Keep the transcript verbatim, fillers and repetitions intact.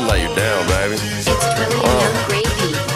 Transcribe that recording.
lay you down, baby. It's Trillium Young Gravy.